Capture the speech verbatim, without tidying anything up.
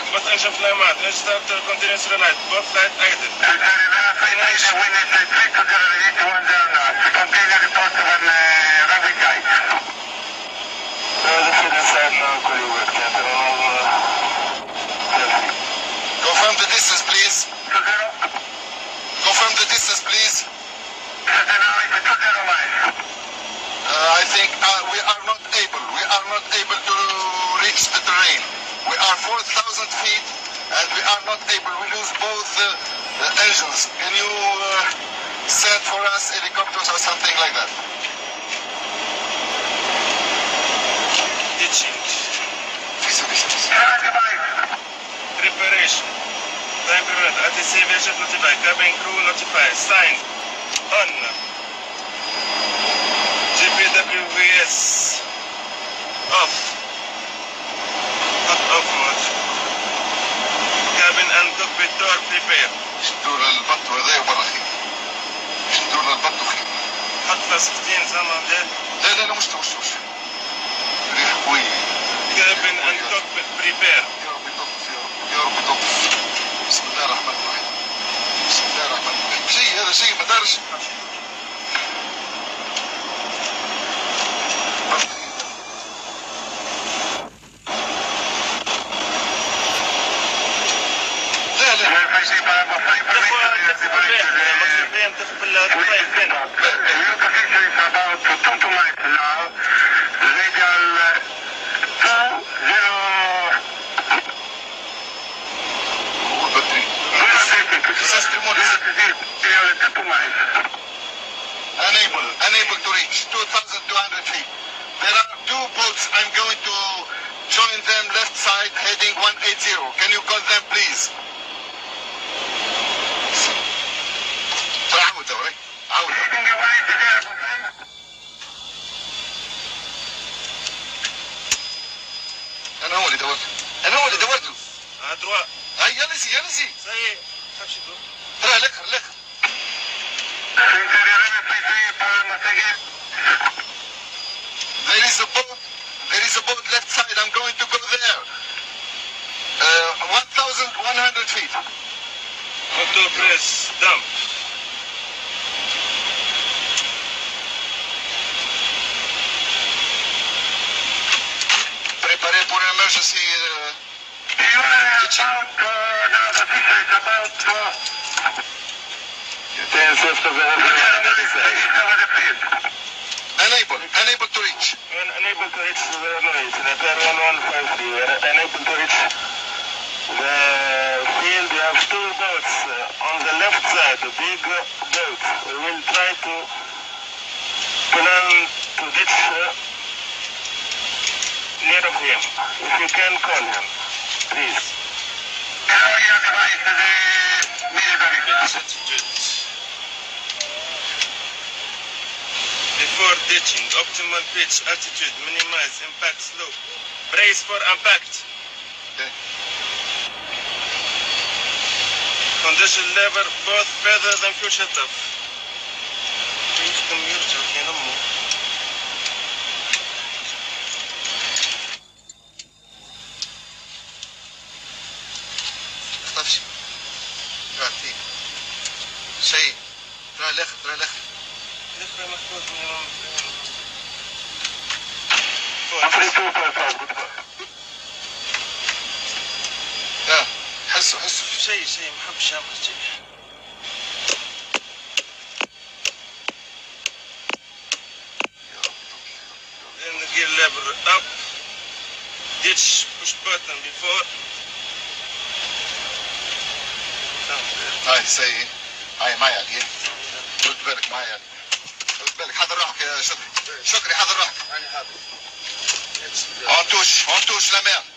Both engine flame out. Engine start to continuous relight. Both light active. Container report on runway guide. Confirm the distance, please. Confirm the distance, please. Uh, I think uh, we are not able. We are not able to reach the terrain. We are four thousand feet and we are not able. We lose both uh, uh, engines. Can you uh, send for us helicopters or something like that? Ditching. Preparation. Time prevent. A T C version notify. Cabin crew notify. Sign. On. G P W V S. Off. Not off mode. Cabin and cockpit door prepare. شدوا للبط وهذا وبرا خير. شدوا للبط وخير. حط فيها ستين زعما لا. لا لا لا مش مش مش. ريح قوي. Cabin and cockpit prepare. يا رب يطف يا رب يا رب يطف. بسم الله الرحمن الرحيم. بسم الله الرحمن الرحيم. شيء هذا شيء ما دارش. Unable, unable to reach two thousand two hundred feet. There are two boats. I'm going to join them left side heading one eighty. Can you call them please? عاود دوري عاود انا هو اللي دورته انا هو اللي دورته اه دروا هاي يلزي يلزي صحيح خمسة دور ترى الاخر الاخر There is a boat there is a boat left side. I'm going to go there. uh, one thousand one hundred feet. Auto press dump. Prepare for emergency uh, ditching. Unable, unable to reach. Unable to reach the noise. Repair one one five three. Unable to reach the field. We have two boats uh, on the left side, a big uh, boat. We will try to plan to ditch uh, near of him. If you can call him, please. Before ditching, optimal pitch, altitude, minimize, impact slope. Brace for impact. Okay. Condition lever both feather than future top. يمكن يرجع في نمو. اختفش. يعطيك. شيء. ترى الاخر ترى الاخر. الاخر محفوظ من لا حسوا حسوا شيء شيء ما حبش يعمل شيء. Then the gear lever up. Ditch push button before. هاي سيء. هاي معي اليوم. خد بالك معي. خد بالك حاضر روحك يا شكري. شكري حاضر روحك. On touche, on touche la mer.